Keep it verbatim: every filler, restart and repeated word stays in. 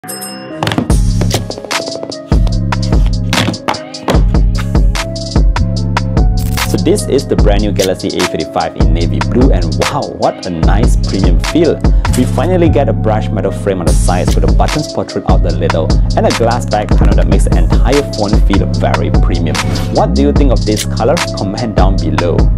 So this is the brand new Galaxy A fifty-five in navy blue, and wow, what a nice premium feel. We finally get a brushed metal frame on the sides with the buttons protrude out a little and a glass back panel that makes the entire phone feel very premium. What do you think of this color? Comment down below.